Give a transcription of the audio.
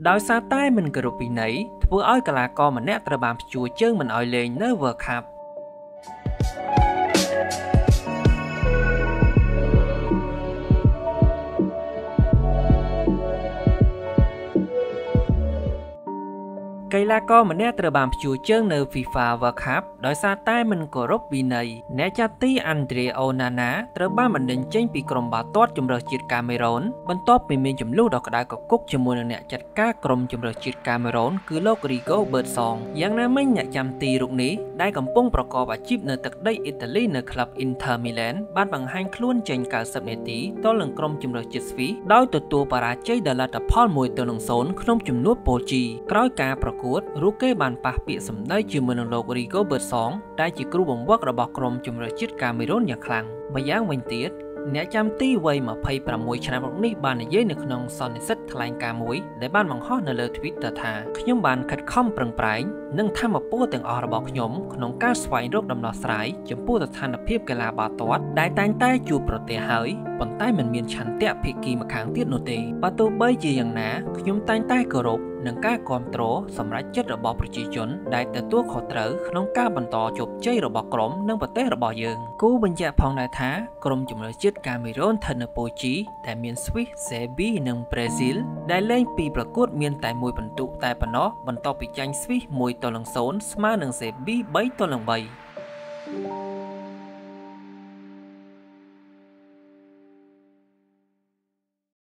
ដោយសារតែមិនគោរពវិន័យធ្វើឲ្យកីឡាករម្នាក់ត្រូវបានព្យួរជើងមិនឲ្យលេងនៅ World Cup កីឡាករម្នាក់ត្រូវបានព្យួរជើងនៅ FIFA World Cup ដោយសារតែមិនគោរពវិន័យអ្នកចាត់ទី Andre Onana ត្រូវបានបណ្តេញចេញពីក្រុមបាល់ទាត់ជម្រើសជាតិកាមេរូនបន្ទាប់ពីមានចំនួនដ៏ក្តៅគគុកជាមួយនឹងអ្នកចាត់ការក្រុមជម្រើសជាតិកាមេរូនគឺលោក Rigo Bertsson យ៉ាងណាមិញអ្នកចាំទីរូបនេះដែលកំពុងប្រកបអាជីពនៅទឹកដីអ៊ីតាលីនៅក្លឹប Inter Milan បានបង្ហាញខ្លួនចេញ90នាទីទល់នឹងក្រុមជម្រើសជាតិស្វីសដោយទទួលបរាជ័យដោយលទ្ធផល1-0ក្នុងជំនួបប៉ូជីក្រោយការប្រកួតរូគេបានប៉ះពាក្យសម្ដីជាមួយនឹងលោក Rigo Bertsson ដែលជាគ្រូបង្វឹករបស់ក្រុមជម្រើសជាតិកាមេរូនយ៉ាងខ្លាំងម្យ៉ាងវិញទៀតអ្នកចាំទីវ័យ26ឆ្នាំរូបនេះបាននិយាយនៅក្នុងសន្និសីទថ្លែងការណ៍មួយដែលបានបង្ហោះនៅលើ Twitter ថាខ្ញុំបានខិតខំប្រឹងប្រែងនិងថាមពលទាំងអស់របស់ខ្ញុំក្នុងការស្វែងរកដំណោះស្រាយចំពោះស្ថានភាពកីឡាបាល់ទាត់ដែលតែងតែជួបប្រទះហើយប៉ុន្តែមិនមានឆន្ទៈភាគីម្ខាងទៀតនោះទេបើទោះបីជាយ៉ាងណាខ្ញុំតែងតែគោរពនឹងការគ្រប់គ្រងសម្រាប់ចិត្តរបស់ប្រជាជនដែលទទួលខុសត្រូវក្នុងការបន្តជោគជ័យរបស់ក្រុមនិងប្រទេសរបស់យើងគូបញ្ជាក់ផងដែរថាក្រុមជម្រើសជាតិកាមេរូនស្ថិតនៅប៉ូជីដែលមានស្វីស សេប៊ីនិងប្រេស៊ីលដែលលេងពីប្រកួតមានតែមួយពិន្ទុតែប៉ុណ្ណោះបន្ទាប់ពីចាញ់ស្វីស1-0ស្មើនឹងសេប៊ី3-3